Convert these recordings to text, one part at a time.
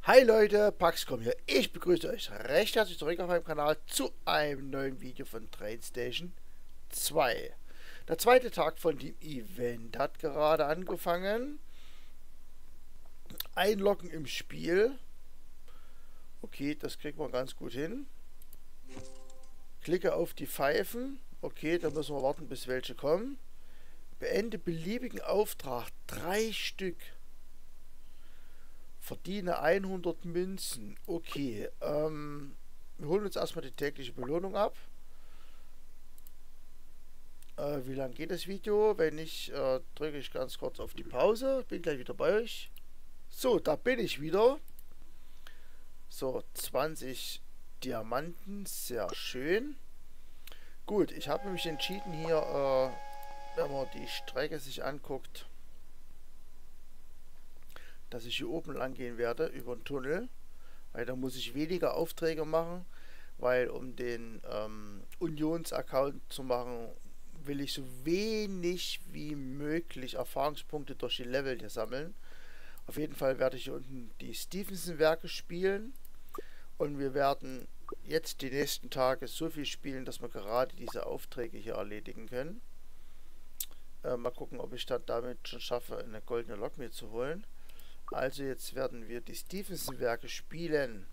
Hi Leute, Paxcom hier. Ich begrüße euch recht herzlich zurück auf meinem Kanal zu einem neuen Video von TrainStation 2. Der zweite Tag von dem Event hat gerade angefangen. Einloggen im Spiel. Okay, das kriegt man ganz gut hin. Klicke auf die Pfeifen. Okay, dann müssen wir warten, bis welche kommen. Beende beliebigen Auftrag. 3 Stück. Verdiene 100 Münzen. Okay, wir holen uns erstmal die tägliche Belohnung ab. Wie lang geht das Video? Wenn nicht, drücke ich ganz kurz auf die Pause. Bin gleich wieder bei euch. So, da bin ich wieder. So, 20 Diamanten. Sehr schön. Gut, ich habe mich entschieden hier, wenn man die Strecke sich anguckt, dass ich hier oben lang gehen werde, über den Tunnel. Weil da muss ich weniger Aufträge machen, weil um den Unions-Account zu machen, will ich so wenig wie möglich Erfahrungspunkte durch die Level hier sammeln. Auf jeden Fall werde ich hier unten die Stevenson-Werke spielen. Und wir werden jetzt die nächsten Tage so viel spielen, dass wir gerade diese Aufträge hier erledigen können. Mal gucken, ob ich dann damit schon schaffe, eine goldene Lok mir zu holen. Also jetzt werden wir die Stevenson-Werke spielen.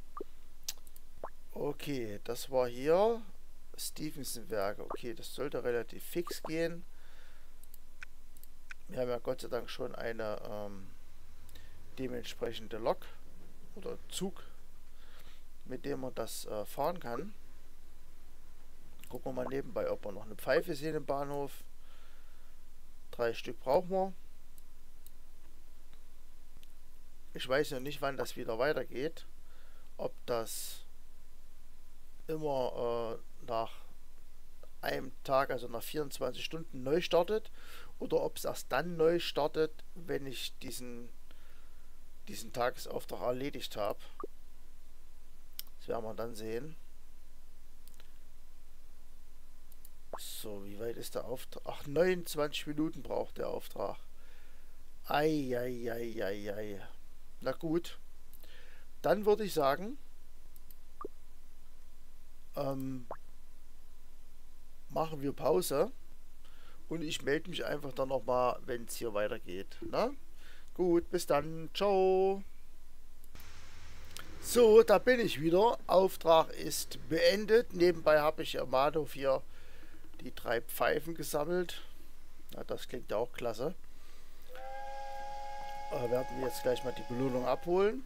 Okay, das war hier. Stevenson-Werke. Okay, das sollte relativ fix gehen. Wir haben ja Gott sei Dank schon eine dementsprechende Lok oder Zug, mit dem man das fahren kann. Gucken wir mal nebenbei, ob wir noch eine Pfeife sehen im Bahnhof. 3 Stück brauchen wir. Ich weiß noch nicht, wann das wieder weitergeht. Ob das immer nach einem Tag, also nach 24 Stunden neu startet, oder ob es erst dann neu startet, wenn ich diesen Tagesauftrag erledigt habe. Das werden wir dann sehen. So, wie weit ist der Auftrag? Ach, 29 Minuten braucht der Auftrag. Ei. Na gut. Dann würde ich sagen, machen wir Pause. Und ich melde mich einfach dann nochmal, wenn es hier weitergeht. Na? Gut, bis dann. Ciao. So, da bin ich wieder. Auftrag ist beendet. Nebenbei habe ich am Bahnhof hier die 3 Pfeifen gesammelt. Na, das klingt ja auch klasse. Werden wir jetzt gleich mal die Belohnung abholen.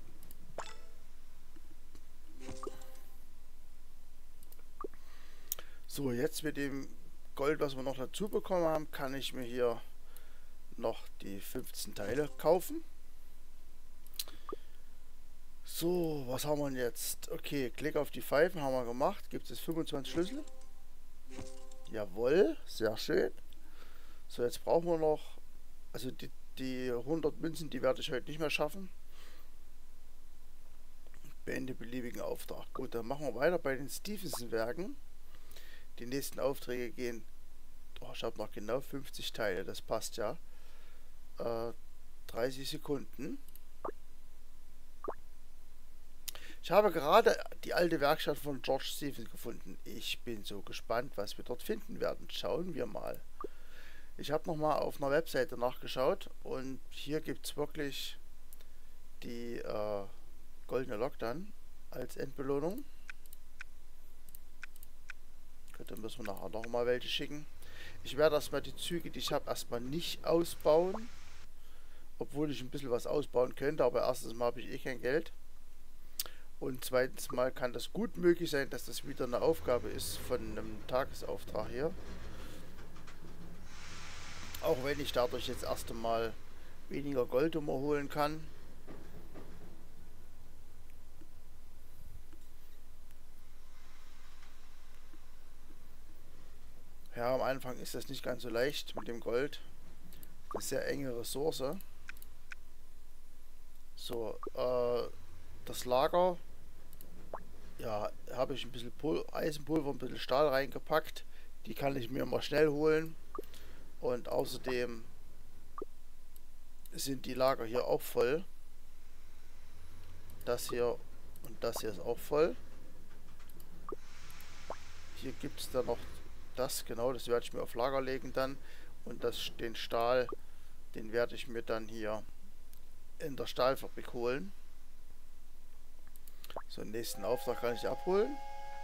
So, jetzt mit dem Gold, was wir noch dazu bekommen haben, kann ich mir hier noch die 15 Teile kaufen. So, was haben wir denn jetzt? Okay, Klick auf die Pfeifen haben wir gemacht. Gibt es 25 Schlüssel? Jawohl, sehr schön. So, jetzt brauchen wir noch, also die 100 Münzen, die werde ich heute nicht mehr schaffen. Beende beliebigen Auftrag. Gut, dann machen wir weiter bei den Stevenson-Werken. Die nächsten Aufträge gehen, oh, ich habe noch genau 50 Teile, das passt ja. 30 Sekunden. Ich habe gerade die alte Werkstatt von George Stephenson gefunden. Ich bin so gespannt, was wir dort finden werden. Schauen wir mal. Ich habe nochmal auf einer Webseite nachgeschaut und hier gibt es wirklich die goldene Lok dann als Endbelohnung. Gut, dann müssen wir nachher nochmal welche schicken. Ich werde erstmal die Züge, die ich habe, erstmal nicht ausbauen. Obwohl ich ein bisschen was ausbauen könnte, aber erstens mal habe ich eh kein Geld. Und zweitens mal kann das gut möglich sein, dass das wieder eine Aufgabe ist von einem Tagesauftrag hier. Auch wenn ich dadurch jetzt erst einmal weniger Gold holen kann. Ja, am Anfang ist das nicht ganz so leicht mit dem Gold. Das ist eine sehr enge Ressource. So, das Lager. Ja, habe ich ein bisschen Eisenpulver, ein bisschen Stahl reingepackt. Die kann ich mir mal schnell holen. Und außerdem sind die Lager hier auch voll. Das hier und das hier ist auch voll. Hier gibt es dann noch das, genau, das werde ich mir auf Lager legen dann. Und den Stahl, den werde ich mir dann hier in der Stahlfabrik holen. So, den nächsten Auftrag kann ich abholen.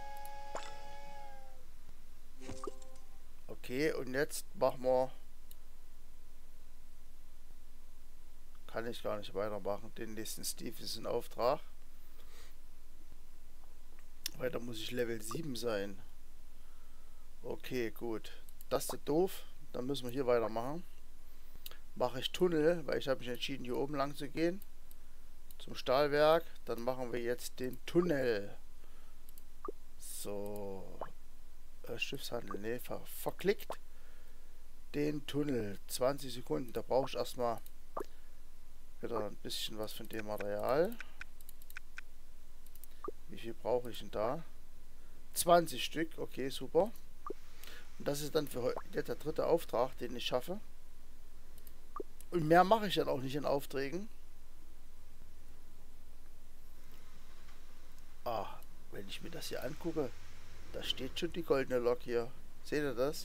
Okay, und jetzt machen wir... Kann ich gar nicht weitermachen. Den nächsten Stevenson-Auftrag. Weil da muss ich Level 7 sein. Okay, gut. Das ist doof. Dann müssen wir hier weitermachen. Mache ich Tunnel, weil ich habe mich entschieden, hier oben lang zu gehen. Zum Stahlwerk. Dann machen wir jetzt den Tunnel. So. Schiffshandel. Ne, verklickt. Den Tunnel. 20 Sekunden. Da brauche ich erstmal wieder ein bisschen was von dem Material. Wie viel brauche ich denn da? 20 Stück. Okay, super. Und das ist dann für heute der dritte Auftrag, den ich schaffe. Und mehr mache ich dann auch nicht in Aufträgen. Ah, wenn ich mir das hier angucke, da steht schon die goldene Lok hier. Seht ihr das?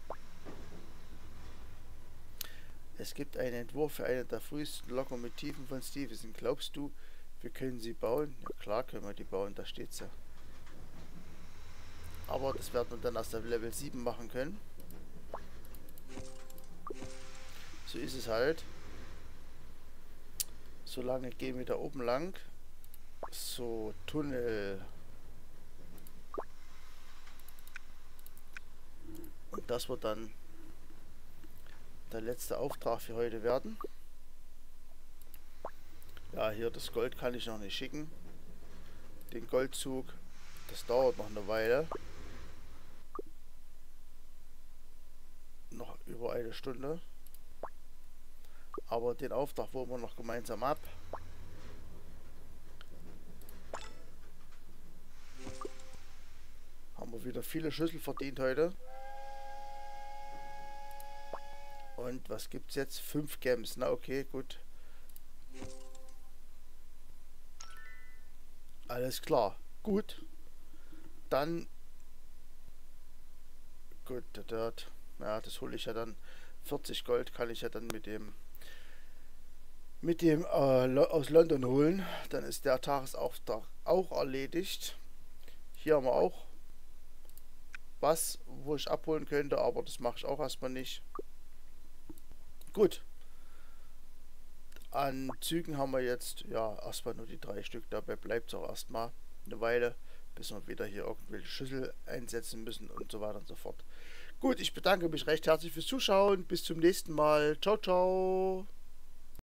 Es gibt einen Entwurf für eine der frühesten Lokomotiven von Stevenson. Glaubst du, wir können sie bauen? Ja klar können wir die bauen, da steht sie. Aber das werden wir dann erst auf Level 7 machen können. So ist es halt. Solange gehen wir da oben lang. So, Tunnel. Und das wird dann der letzte Auftrag für heute werden. Ja, hier das Gold kann ich noch nicht schicken. Den Goldzug. Das dauert noch eine Weile. Noch über eine Stunde. Aber den Auftrag wollen wir noch gemeinsam ab. Haben wir wieder viele Schüssel verdient heute. Und was gibt's jetzt? 5 Gems. Na okay, gut. Alles klar. Gut. Dann... Gut, ja, das hole ich ja dann. 40 Gold kann ich ja dann mit dem aus London holen. Dann ist der Tagesauftrag auch erledigt. Hier haben wir auch was, wo ich abholen könnte, aber das mache ich auch erstmal nicht. Gut. An Zügen haben wir jetzt ja erstmal nur die 3 Stück. Dabei bleibt es auch erstmal eine Weile, bis wir wieder hier irgendwelche Schüssel einsetzen müssen und so weiter und so fort. Gut, ich bedanke mich recht herzlich fürs Zuschauen. Bis zum nächsten Mal. Ciao, ciao.